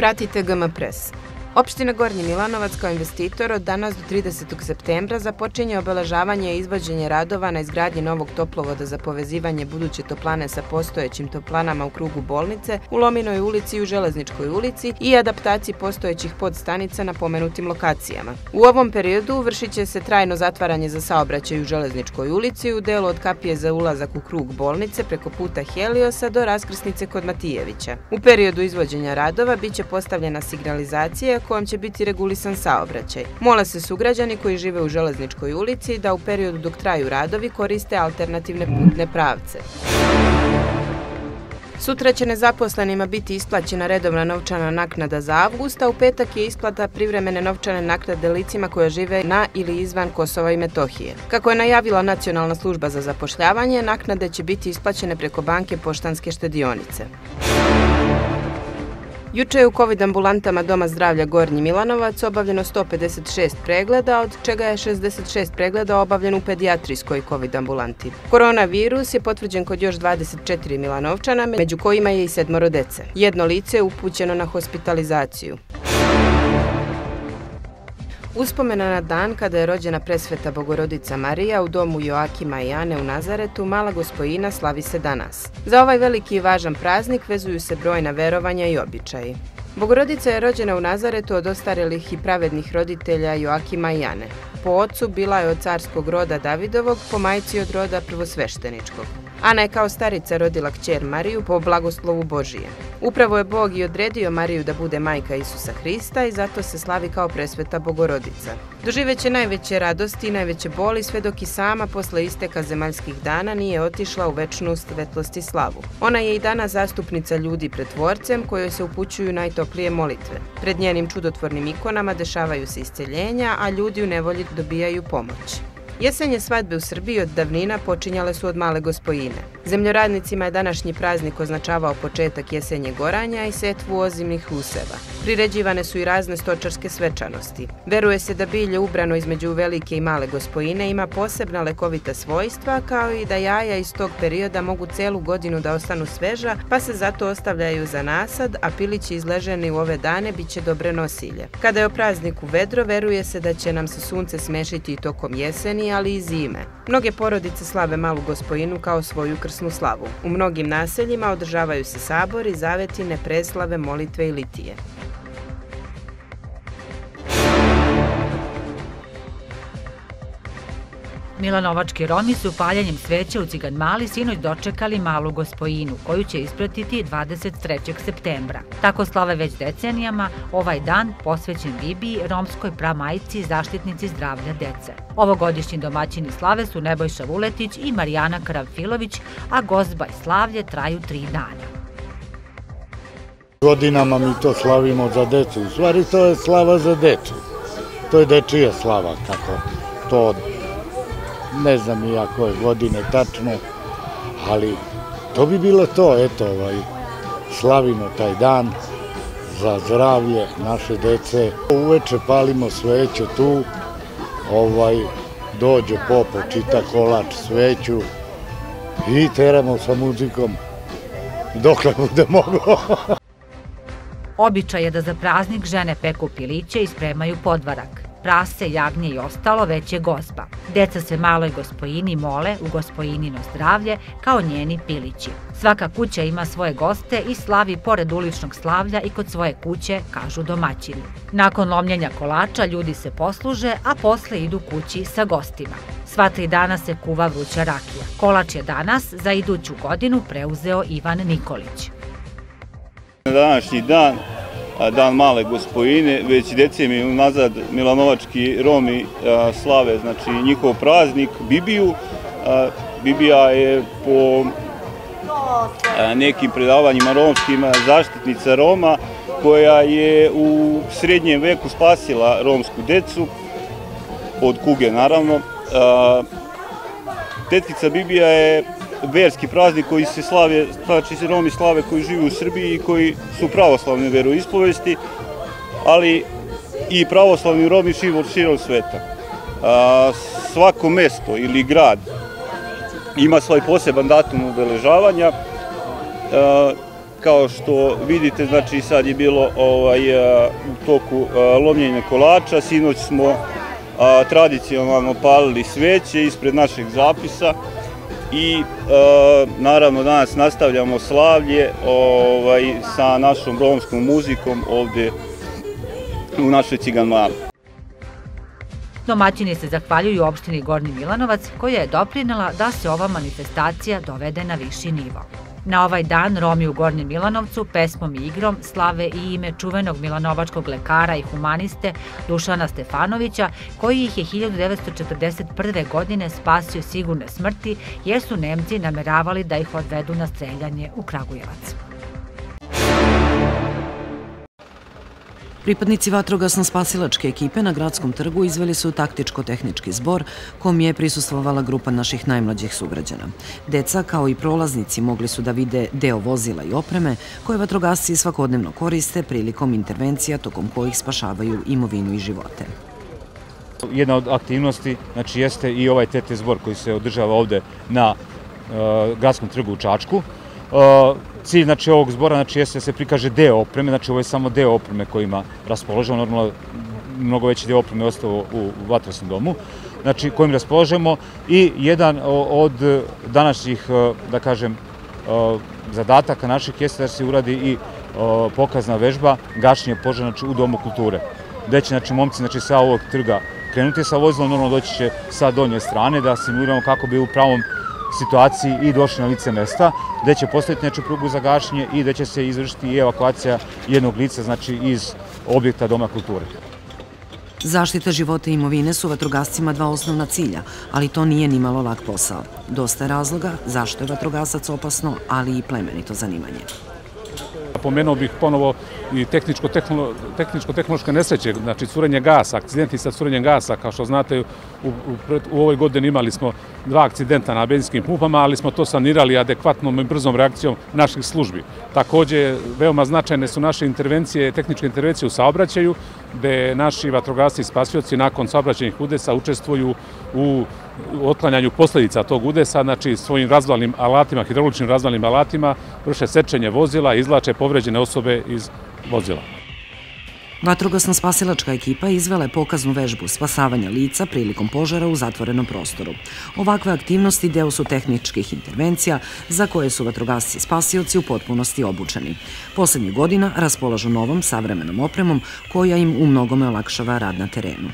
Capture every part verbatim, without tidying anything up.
Pratite G M Press. Opština Gornji Milanovac kao investitor od danas do tridesetog septembra započinje obeležavanje i izvođenje radova na izgradnji novog toplovoda za povezivanje buduće toplane sa postojećim toplanama u krugu bolnice, u Lominoj ulici i u Železničkoj ulici i adaptaciji postojećih podstanica na pomenutim lokacijama. U ovom periodu vršit će se trajno zatvaranje za saobraćaj u Železničkoj ulici u delu od kapije za ulazak u krug bolnice preko puta Heliosa do raskrsnice kod Matijevića. U periodu izvođenja radova biće postavljena signalizacija kojom će biti regulisan saobraćaj. Mole se sugrađani koji žive u Železničkoj ulici da u periodu dok traju radovi koriste alternativne putne pravce. Sutra će nezaposlenima biti isplaćena redovna novčana naknada za avgust, a u petak je isplata privremene novčane naknade licima koja žive na ili izvan Kosova i Metohije. Kako je najavila Nacionalna služba za zapošljavanje, naknade će biti isplaćene preko banke Poštanske štedionice. Juče je u kovid ambulantama Doma zdravlja Gornji Milanovac obavljeno sto pedeset šest pregleda, od čega je šezdeset šest pregleda obavljeno u pedijatrijskoj kovid ambulanti. Koronavirus je potvrđen kod još dvadeset četiri Milanovčana, među kojima je i sedmoro dece. Jedno lice je upućeno na hospitalizaciju. Uspomena na dan kada je rođena presveta Bogorodica Marija u domu Joakima i Ane u Nazaretu, Mala Gospojina slavi se danas. Za ovaj veliki i važan praznik vezuju se brojna verovanja i običaji. Bogorodica je rođena u Nazaretu od ostarelih i pravednih roditelja Joakima i Ane. Po ocu bila je od carskog roda Davidovog, po majci od roda prvosvešteničkog. Ana je kao starica rodila kćer Mariju po blagoslovu Božije. Upravo je Bog i odredio Mariju da bude majka Isusa Hrista i zato se slavi kao presveta Bogorodica. Doživeće najveće radosti i najveće boli sve dok i sama posle isteka zemaljskih dana nije otišla u večnu svetlost i slavu. Ona je i danas zastupnica ljudi pred Tvorcem kojoj se upućuju najtoplije molitve. Pred njenim čudotvornim ikonama dešavaju se isceljenja, a ljudi u nevolji dobijaju pomoć. Jesenje svadbe u Srbiji od davnina počinjale su od Male Gospojine. Zemljoradnicima je današnji praznik označavao početak jesenjeg oranja i setvu ozimnih useva. Priređivane su i razne stočarske svečanosti. Veruje se da bilje ubrano između Velike i Male Gospojine ima posebna lekovita svojstva, kao i da jaja iz tog perioda mogu celu godinu da ostanu sveža, pa se zato ostavljaju za nasad, a pilići izleženi u ove dane biće dobre nosilje. Kada je o prazniku vedro, veruje se da će nam se sunce smešiti i tokom jeseni, ali i zime. Mnoge porodice slave Malu Gospojinu kao svoju krsnu slavu. U mnogim naseljima održavaju se sabori, zavetine, preslave, molitve i litije. Milanovački Romi su paljenjem sveća u Cigan Mali sinoć dočekali Malu Gospojinu, koju će ispratiti dvadeset trećeg septembra. Tako slave već decenijama ovaj dan posvećen Bibiji, romskoj pramajci i zaštitnici zdravlja dece. Ovogodišnji domaćini slave su Nebojša Vuletić i Marijana Karamfilović, a gozba i slavlje traju tri dana. Godinama mi to slavimo za decu. U stvari to je slava za decu. To je dečija slava, kako to ne znam ni ja koje godine tačno, ali to bi bilo to, eto, ovaj, slavimo taj dan za zdravlje naše dece. Uveče palimo sveću tu, ovaj, dođe popo, čita kolač, sveću i teramo sa muzikom dokle bude moglo. Običaj je da za praznik žene peku piliće i spremaju podvarak. Prase, jagnje i ostalo već je gozba. Deca se Maloj Gospojini mole u Gospojinino zdravlje kao njeni pilići. Svaka kuća ima svoje goste i slavi pored uličnog slavlja i kod svoje kuće, kažu domaćini. Nakon lomljenja kolača ljudi se posluže, a posle idu kući sa gostima. Sva tri dana se kuva vruća rakija. Kolač je danas za iduću godinu preuzeo Ivan Nikolić. Na današnji dan, dan Male Gospojine, već decenije unazad milanovački Romi slave, znači njihov praznik Bibiju. Bibija je po nekim predavanjima romskim zaštitnica Roma, koja je u srednjem veku spasila romsku decu, od kuge naravno. Tetica Bibija je verski praznik koji se slave, znači se Romi slave koji žive u Srbiji i koji su pravoslavne veroispovesti, ali i pravoslavni Romi širom sveta. Svako mesto ili grad ima svoj poseban datum obeležavanja. kao što vidite, znači sad je bilo ovaj, u toku lomljenja kolača, sinoć smo a, tradicionalno palili sveće ispred našeg zapisa i a, naravno danas nastavljamo slavlje ovaj, sa našom romskom muzikom ovde u našoj Cigan Mali. Domaćini se zahvaljuju opštini Gornji Milanovac koja je doprinela da se ova manifestacija dovede na viši nivo. Na ovaj dan Romi u Gornjem Milanovcu pesmom i igrom slave i ime čuvenog milanovačkog lekara i humaniste Dušana Stefanovića, koji ih je hiljadu devetsto četrdeset prve. godine spasio sigurne smrti jer su Nemci nameravali da ih odvedu na streljanje u Kragujevac. Pripadnici vatrogasno-spasilačke ekipe na Gradskom trgu izveli su taktičko-tehnički zbor kom je prisustvovala grupa naših najmlađih sugrađana. Deca kao i prolaznici mogli su da vide deo vozila i opreme koje vatrogasci svakodnevno koriste prilikom intervencija tokom kojih spašavaju imovinu i živote. Jedna od aktivnosti znači, jeste i ovaj T T zbor koji se održava ovde na uh, Gradskom trgu u Čačku. Uh, Cilj znači, ovog zbora znači, jeste da se prikaže deo opreme, znači ovo je samo deo opreme kojima raspoložemo, normalno mnogo veći deo opreme je ostao u, u vatrogasnom domu, znači kojim raspoložemo i jedan od današnjih, da kažem, zadataka naših jeste da se uradi i pokazna vežba gašenja požara znači, u Domu kulture, gde će znači, momci znači, sa ovog trga krenuti sa vozilom, normalno doći će sa donje strane da simuliramo kako bi u pravom situaciji i došli na lice mesta, gde će postaviti znači, prugu za gašenje i gde će se izvršiti i evakuacija jednog lica znači, iz objekta Doma kulture. Zaštita života i imovine su vatrogascima dva osnovna cilja, ali to nije nimalo lak posao. Dosta je razloga zašto je vatrogasac opasno, ali i plemenito zanimanje. Pomenuo bih ponovo i tehničko-tehnološke nesreće, znači curenje gasa, akcidenti sa curenjem gasa. Kao što znate, u, u, u ovoj godini imali smo dva akcidenta na benzinskim pumpama, ali smo to sanirali adekvatnom i brzom reakcijom naših službi. Takođe, veoma značajne su naše intervencije, tehničke intervencije u saobraćaju, gde naši vatrogasci i spasioci nakon saobraćajnih udesa učestvuju u otklanjanju posledica tog udesa, znači svojim razvalnim alatima, hidrauličnim razvalnim alatima, vrše sečenje vozila i izvlače povređene osobe iz vozila. Vatrogasno-spasilačka ekipa izvela je pokaznu vežbu spasavanja lica prilikom požara u zatvorenom prostoru. Ovakve aktivnosti deo su tehničkih intervencija za koje su vatrogasci i spasioci u potpunosti obučeni. Poslednjih godina raspolažu novom savremenom opremom koja im u mnogome olakšava rad na terenu.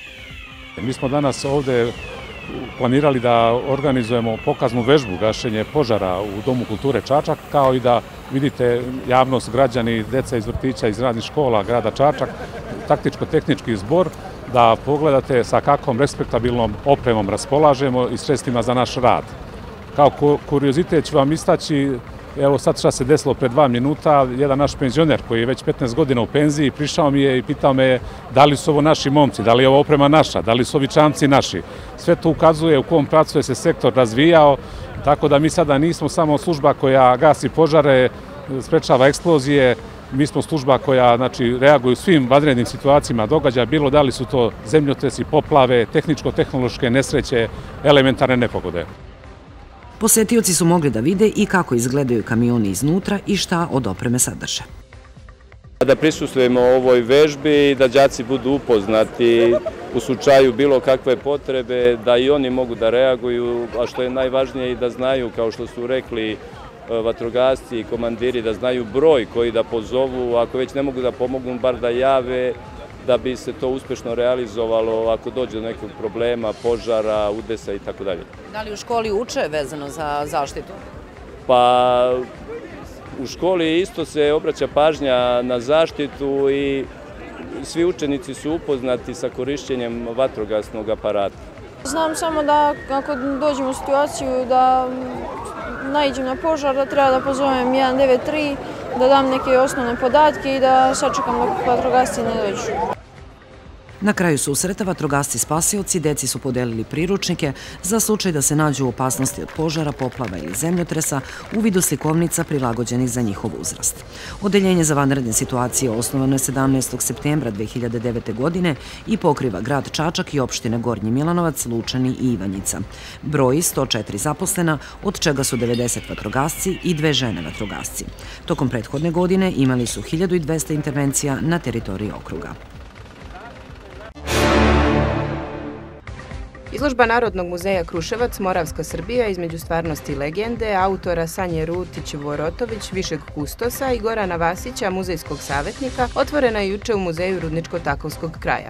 Mi smo danas ovde planirali da organizujemo pokaznu vežbu gašenje požara u Domu kulture Čačak, kao i da vidite javnost, građani, deca iz vrtića, iz radnih škola grada Čačak, taktičko-tehnički zbor, da pogledate sa kakvom respektabilnom opremom raspolažemo i sredstvima za naš rad. Kao kuriozitet ću vam istaći, evo sad šta se desilo pre dva minuta, jedan naš penzioner koji je već petnaest godina u penziji prišao mi je i pitao me da li su ovo naši momci, da li je ovo oprema naša, da li su ovi čamci naši. Sve to ukazuje u kom pravcu je se sektor razvijao, tako da mi sada nismo samo služba koja gasi požare, sprečava eksplozije, mi smo služba koja znači, reaguje u svim vanrednim situacijama događaja, bilo da li su to zemljotresi, poplave, tehničko-tehnološke nesreće, elementarne nepogode. Posetioci su mogli da vide i kako izgledaju kamioni iznutra i šta od opreme sadrže. Da prisustvujemo ovoj vežbi i da đaci budu upoznati u slučaju bilo kakve potrebe, da i oni mogu da reaguju, a što je najvažnije i da znaju, kao što su rekli vatrogasci i komandiri, da znaju broj koji da pozovu, ako već ne mogu da pomognu, bar da jave, da bi se to uspešno realizovalo ako dođe do nekog problema, požara, udesa i tako dalje. Da li u školi uče vezano za zaštitu? Pa u školi isto se obraća pažnja na zaštitu i svi učenici su upoznati sa korišćenjem vatrogasnog aparata. Znam samo da ako dođem u situaciju da naiđem na požar, da treba da pozovem jedan devet tri, da dam neke osnovne podatke i da sačekam dok vatrogasci ne dođu. Na kraju susreta vatrogasci spasioci deci su podelili priručnike za slučaj da se nađu u opasnosti od požara, poplava ili zemljotresa u vidu slikovnica prilagođenih za njihov uzrast. Odeljenje za vanredne situacije osnovano je sedamnaestog septembra dve hiljade devete. godine i pokriva grad Čačak i opštine Gornji Milanovac, Lučani i Ivanjica. Broji sto četiri zaposlena, od čega su devedeset vatrogasci i dve žene vatrogasci. Tokom prethodne godine imali su hiljadu dvesta intervencija na teritoriji okruga. Izložba Narodnog muzeja Kruševac Moravska Srbija između stvarnosti i legende autora Sanje Rutić-Vorotović, višeg kustosa, i Gorana Vasića, muzejskog savjetnika, otvorena je juče u Muzeju Rudničko-Takovskog kraja.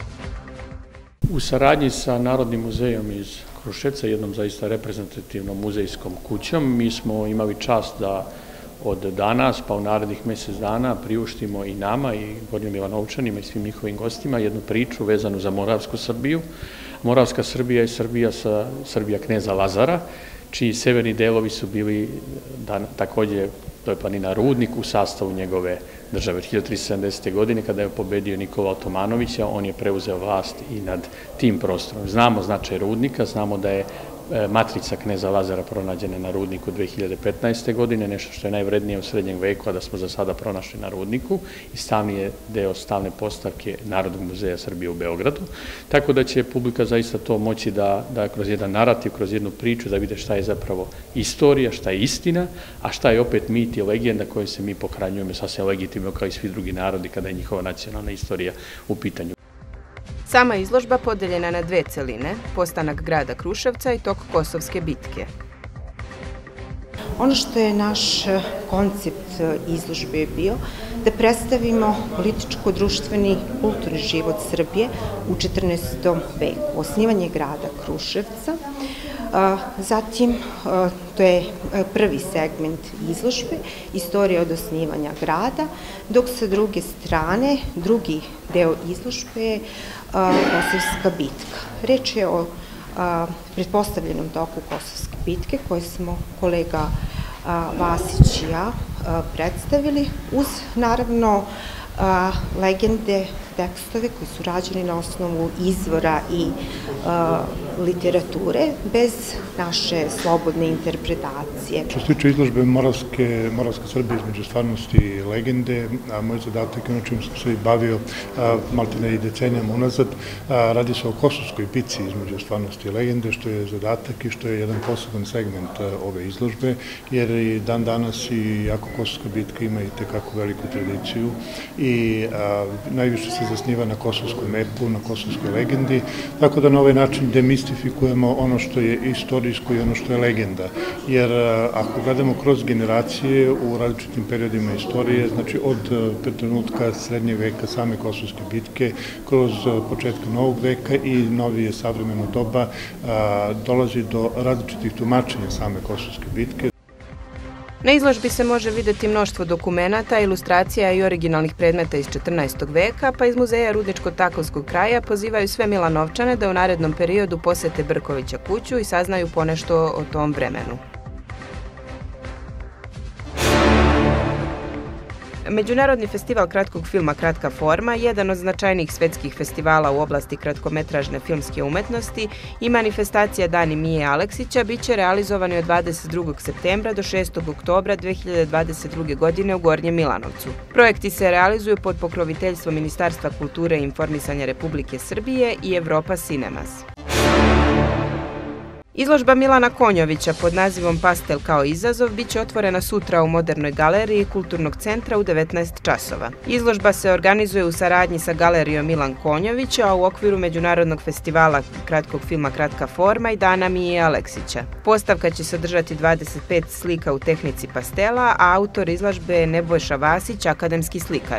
U saradnji sa Narodnim muzejom iz Kruševca, jednom zaista reprezentativnom muzejskom kućom, mi smo imali čast da od danas pa u narednih mjesec dana priuštimo i nama i Gornjim Milanovčanima i svim njihovim gostima jednu priču vezanu za Moravsku Srbiju. Moravska Srbija je Srbija sa Srbija kneza Lazara, čiji severni delovi su bili također, to je planina Rudnik, u sastavu njegove države. hiljadu tristo sedamdesete. godine, kada je pobedio Nikola Otomanovića, on je preuzeo vlast i nad tim prostorom. Znamo značaj Rudnika, znamo da je matrica kneza Lazara pronađena na Rudniku dve hiljade petnaeste. godine, nešto što je najvrednije u srednjem veku, a da smo za sada pronašli na Rudniku, i stavni je deo stavne postavke Narodnog muzeja Srbije u Beogradu. Tako da će publika zaista to moći da, da kroz jedan narativ, kroz jednu priču, da vide šta je zapravo istorija, šta je istina, a šta je opet mit i legenda koje se mi pohranjujemo sasvim legitimno kao i svi drugi narodi kada je njihova nacionalna istorija u pitanju. Sama izložba podeljena na dve celine, postanak grada Kruševca i tok Kosovske bitke. Ono što je naš koncept izložbe je bio da predstavimo političko-društveni kulturni život Srbije u četrnaestom veku, osnivanje grada Kruševca. Zatim, to je prvi segment izložbe, istorija od osnivanja grada, dok sa druge strane, drugi deo izložbe je Kosovska bitka. Reč je o pretpostavljenom toku Kosovske bitke koje smo kolega Vasić i ja predstavili, uz naravno legende, tekstove koji su rađeni na osnovu izvora i literature, bez naše slobodne interpretacije. Što se tiče izložbe Moravska Srbija između stvarnosti i legende, moj zadatak je ono čim sam se i bavio maltene i decenijama unazad, radi se o Kosovskoj bitci između stvarnosti i legende, što je zadatak i što je jedan poseban segment ove izložbe, jer i dan danas i jako Kosovska bitka ima i tekako veliku tradiciju i najviše se zasniva na kosovskom epu, na kosovskoj legendi, tako da na ovaj način demistifikujemo ono što je istorijsko i ono što je legenda. Jer ako gledamo kroz generacije u različitim periodima istorije, znači od trenutka srednjeg veka same Kosovske bitke, kroz početka novog veka i novije savremeno doba, dolazi do različitih tumačenja same Kosovske bitke. Na izložbi se može videti mnoštvo dokumenata, ilustracija i originalnih predmeta iz četrnaestog veka, pa iz Muzeja Rudničko-Takovskog kraja pozivaju sve Milanovčane da u narednom periodu posete Brkovića kuću i saznaju ponešto o tom vremenu. Međunarodni festival kratkog filma Kratka forma, jedan od značajnijih svetskih festivala u oblasti kratkometražne filmske umetnosti i manifestacija Dani Mije Aleksića, bit će realizovani od dvadeset drugog septembra do šestog oktobra dve hiljade dvadeset druge. godine u Gornjem Milanovcu. Projekti se realizuju pod pokroviteljstvom Ministarstva kulture i informisanja Republike Srbije i Evropa Cinemas. Izložba Milana Konjovića pod nazivom Pastel kao izazov biće otvorena sutra u Modernoj galeriji Kulturnog centra u devetnaest časova. Izložba se organizuje u saradnji sa galerijom Milan Konjović, a u okviru Međunarodnog festivala kratkog filma Kratka forma i Dana Mije Aleksića. Postavka će sadržati dvadeset pet slika u tehnici pastela, a autor izložbe je Nebojša Vasić, akademski slikar.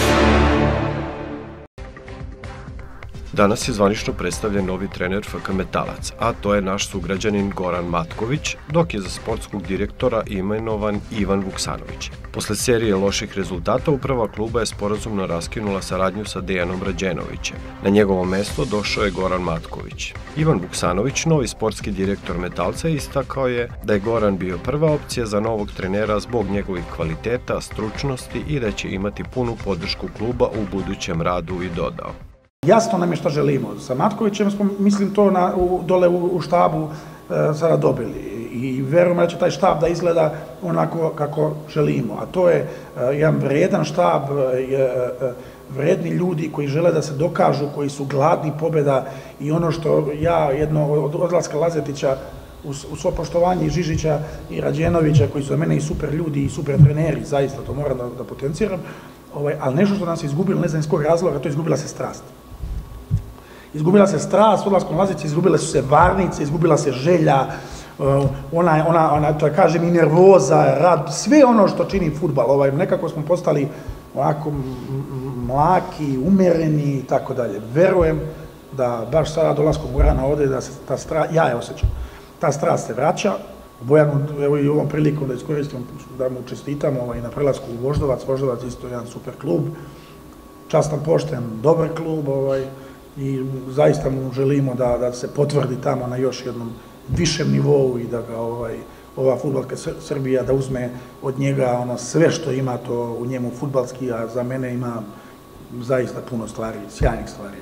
Danas je zvanično predstavljen novi trener F K Metalac, a to je naš sugrađanin Goran Matković, dok je za sportskog direktora imenovan Ivan Vuksanović. Posle serije loših rezultata, uprava kluba je sporazumno raskinula saradnju sa Dejanom Rađenovićem. Na njegovo mesto došao je Goran Matković. Ivan Vuksanović, novi sportski direktor Metalca, istakao je da je Goran bio prva opcija za novog trenera zbog njegovih kvaliteta, stručnosti i da će imati punu podršku kluba u budućem radu i dodao. Jasno nam je šta želimo. Sa Matkovićem smo, mislim, to na, u, dole u, u štabu e, sada dobili i verujemo da će taj štab da izgleda onako kako želimo. A to je e, jedan vredan štab, e, e, vredni ljudi koji žele da se dokažu, koji su gladni pobjeda i ono što ja jedno od odlaska Lazetića uz, uz svo poštovanje i Žižića i Rađenovića, koji su za mene i super ljudi i super treneri, zaista to moram da, da potenciram, ovaj, ali nešto što nam se izgubilo, ne znam iz kog razloga, to je izgubila se strast. Izgubila se strast, odlaskom Lazića, izgubile su se varnice, izgubila se želja, ona, ona, ona, to kažem, i nervoza, rad, sve ono što čini fudbal. Ovaj, nekako smo postali onako mlaki, umereni i tako dalje. Verujem da baš sada dolaskom Gorana ovde, da se ta strast, ja je osjećam, ta strast se vraća. Bojanu, evo i ovom prilikom da iskoristim, da mu čestitam ovaj, na prelasku u Voždovac. Voždovac isto jedan super klub, častan, pošten, dobar klub, ovaj, i zaista mu želimo da, da se potvrdi tamo na još jednom višem nivou i da ga ovaj, ova fudbalska Srbija da uzme od njega ono sve što ima to u njemu fudbalski, a za mene ima zaista puno stvari, sjajnih stvari.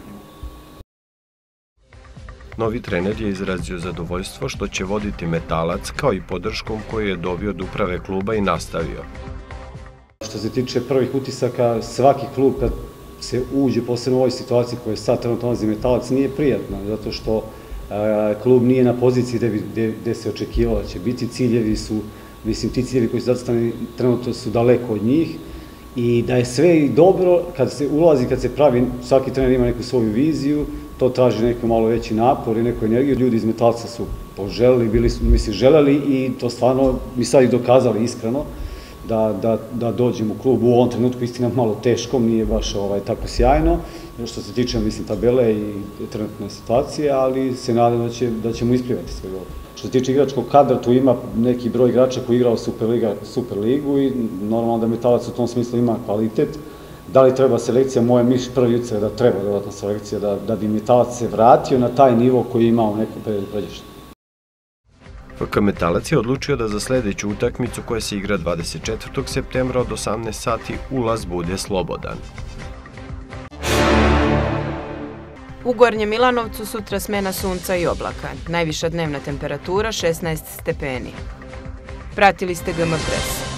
Novi trener je izrazio zadovoljstvo što će voditi Metalac, kao i podrškom koju je dobio od uprave kluba i nastavio. Što se tiče prvih utisaka, svaki klub kad se uđe, posebno u ovoj situaciji koja je sad trenutno nalazi Metalac, nije prijatno, zato što e, klub nije na poziciji gde, gde, gde se očekivalo da će biti. Ciljevi su, mislim, ti ciljevi koji su zacrtani trenutno su daleko od njih i da je sve dobro kad se ulazi, kad se pravi, svaki trener ima neku svoju viziju, to traži neko malo veći napor i neku energiju. Ljudi iz Metalca su poželeli, bili su, mislim, želeli i to stvarno mi sad i dokazali iskreno da, da, da dođemo u klub u ovom trenutku, istina malo teško, nije baš ovaj, tako sjajno, što se tiče, mislim, tabele i trenutne situacije, ali se nadam da, će, da ćemo isplivati sve dobro. Što se tiče igračkog kadra, tu ima neki broj igrača koji igrao Superliga, Superligu i normalno da Metalac u tom smislu ima kvalitet. Da li treba selekcija? Moje miš prvi utisak da treba dodatna selekcija, da, da bi Metalac se vratio na taj nivo koji je imao u nekom periodu pređešnje. F K Metalac je odlučio da za sledeću utakmicu koja se igra dvadeset četvrtog septembra od osamnaest sati ulaz bude slobodan. U Gornjem Milanovcu sutra smena sunca i oblaka. Najviša dnevna temperatura šesnaest stepeni. Pratili ste G M Pres.